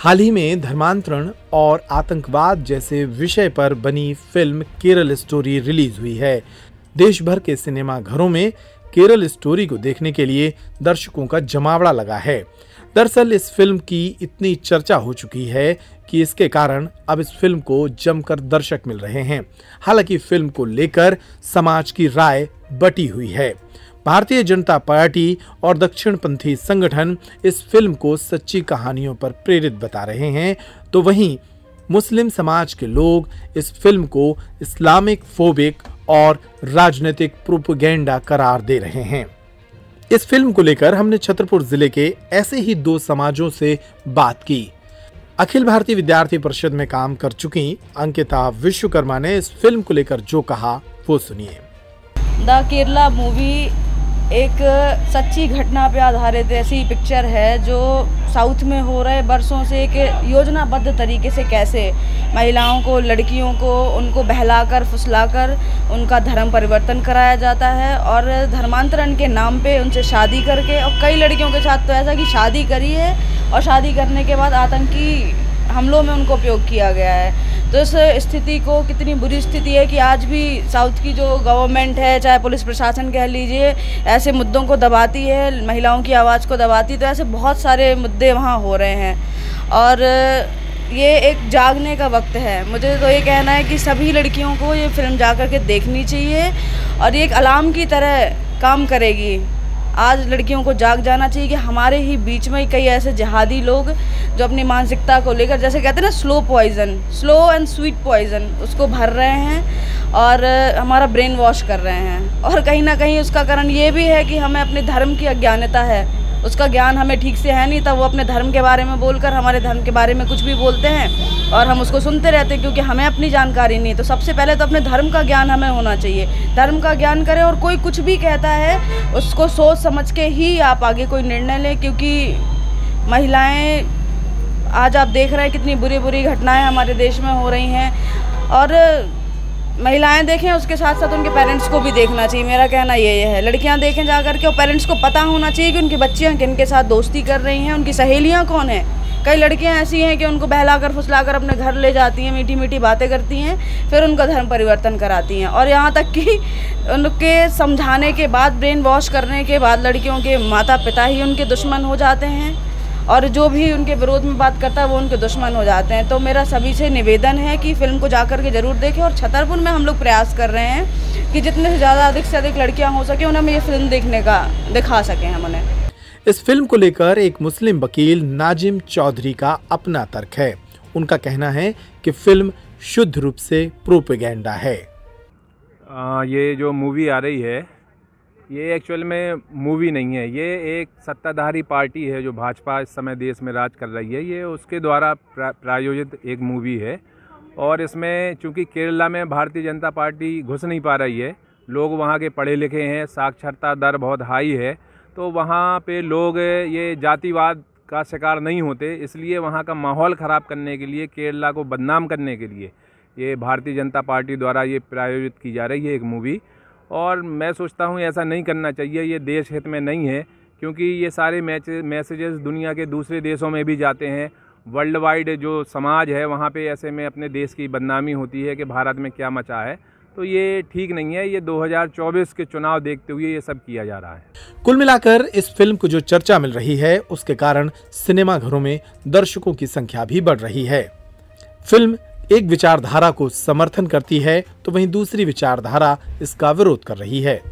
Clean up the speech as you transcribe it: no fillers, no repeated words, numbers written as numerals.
हाल ही में धर्मांतरण और आतंकवाद जैसे विषय पर बनी फिल्म केरल स्टोरी रिलीज हुई है। देश भर के सिनेमा घरों में केरल स्टोरी को देखने के लिए दर्शकों का जमावड़ा लगा है। दरअसल इस फिल्म की इतनी चर्चा हो चुकी है कि इसके कारण अब इस फिल्म को जमकर दर्शक मिल रहे हैं। हालांकि फिल्म को लेकर समाज की राय बटी हुई है। भारतीय जनता पार्टी और दक्षिणपंथी संगठन इस फिल्म को सच्ची कहानियों पर प्रेरित बता रहे हैं, तो वहीं मुस्लिम समाज के लोग इस फिल्म को इस्लामिक फोबिक और राजनीतिक प्रोपेगेंडा करार दे रहे हैं। इस फिल्म को लेकर हमने छतरपुर जिले के ऐसे ही दो समाजों से बात की। अखिल भारतीय विद्यार्थी परिषद में काम कर चुकी अंकिता विश्वकर्मा ने इस फिल्म को लेकर जो कहा वो सुनिए। द केरला मूवी एक सच्ची घटना पे आधारित ऐसी पिक्चर है जो साउथ में हो रहे बरसों से एक योजनाबद्ध तरीके से कैसे महिलाओं को, लड़कियों को, उनको बहलाकर फुसलाकर उनका धर्म परिवर्तन कराया जाता है और धर्मांतरण के नाम पे उनसे शादी करके, और कई लड़कियों के साथ तो ऐसा कि शादी करी है और शादी करने के बाद आतंकी हमलों में उनको उपयोग किया गया है। तो इस स्थिति को, कितनी बुरी स्थिति है कि आज भी साउथ की जो गवर्नमेंट है, चाहे पुलिस प्रशासन कह लीजिए, ऐसे मुद्दों को दबाती है, महिलाओं की आवाज़ को दबाती है। तो ऐसे बहुत सारे मुद्दे वहाँ हो रहे हैं और ये एक जागने का वक्त है। मुझे तो ये कहना है कि सभी लड़कियों को ये फिल्म जा कर के देखनी चाहिए और ये एक अलार्म की तरह काम करेगी। आज लड़कियों को जाग जाना चाहिए कि हमारे ही बीच में कई ऐसे जिहादी लोग जो अपनी मानसिकता को लेकर, जैसे कहते हैं ना, स्लो एंड स्वीट पॉइजन, उसको भर रहे हैं और हमारा ब्रेन वॉश कर रहे हैं। और कहीं ना कहीं उसका कारण ये भी है कि हमें अपने धर्म की अज्ञानता है, उसका ज्ञान हमें ठीक से है नहीं, तब वो अपने धर्म के बारे में बोलकर हमारे धर्म के बारे में कुछ भी बोलते हैं और हम उसको सुनते रहते हैं क्योंकि हमें अपनी जानकारी नहीं। तो सबसे पहले तो अपने धर्म का ज्ञान हमें होना चाहिए। धर्म का ज्ञान करें और कोई कुछ भी कहता है उसको सोच समझ के ही आप आगे कोई निर्णय लें, क्योंकि महिलाएं आज आप देख रहे हैं कितनी बुरी बुरी घटनाएं हमारे देश में हो रही हैं और महिलाएं देखें उसके साथ साथ उनके पेरेंट्स को भी देखना चाहिए। मेरा कहना ये है, लड़कियां देखें जा करके और पेरेंट्स को पता होना चाहिए कि उनकी बच्चियां किनके साथ दोस्ती कर रही हैं, उनकी सहेलियां कौन हैं। कई लड़कियां ऐसी हैं कि उनको बहलाकर फुसलाकर अपने घर ले जाती हैं, मीठी मीठी बातें करती हैं, फिर उनका धर्म परिवर्तन कराती हैं और यहाँ तक कि उनके समझाने के बाद, ब्रेन वॉश करने के बाद लड़कियों के माता पिता ही उनके दुश्मन हो जाते हैं और जो भी उनके विरोध में बात करता है वो उनके दुश्मन हो जाते हैं। तो मेरा सभी से निवेदन है कि फिल्म को जाकर के ज़रूर देखें और छतरपुर में हम लोग प्रयास कर रहे हैं कि जितने से ज़्यादा अधिक से अधिक लड़कियां हो सके उन्हें ये फिल्म देखने का दिखा सकें हम उन्हें। इस फिल्म को लेकर एक मुस्लिम वकील नाजिम चौधरी का अपना तर्क है। उनका कहना है कि फिल्म शुद्ध रूप से प्रोपेगेंडा है। ये जो मूवी आ रही है ये एक्चुअल में मूवी नहीं है, ये एक सत्ताधारी पार्टी है जो भाजपा इस समय देश में राज कर रही है, ये उसके द्वारा प्रायोजित एक मूवी है। और इसमें चूंकि केरला में भारतीय जनता पार्टी घुस नहीं पा रही है, लोग वहाँ के पढ़े लिखे हैं, साक्षरता दर बहुत हाई है, तो वहाँ पे लोग ये जातिवाद का शिकार नहीं होते, इसलिए वहाँ का माहौल ख़राब करने के लिए, केरला को बदनाम करने के लिए ये भारतीय जनता पार्टी द्वारा ये प्रायोजित की जा रही है एक मूवी। और मैं सोचता हूँ ऐसा नहीं करना चाहिए, ये देश हित में नहीं है, क्योंकि ये सारे मैसेजेस दुनिया के दूसरे देशों में भी जाते हैं। वर्ल्ड वाइड जो समाज है वहाँ पे ऐसे में अपने देश की बदनामी होती है कि भारत में क्या मचा है, तो ये ठीक नहीं है। ये 2024 के चुनाव देखते हुए ये सब किया जा रहा है। कुल मिलाकर इस फिल्म को जो चर्चा मिल रही है उसके कारण सिनेमा घरों में दर्शकों की संख्या भी बढ़ रही है। फिल्म एक विचारधारा को समर्थन करती है तो वहीं दूसरी विचारधारा इसका विरोध कर रही है।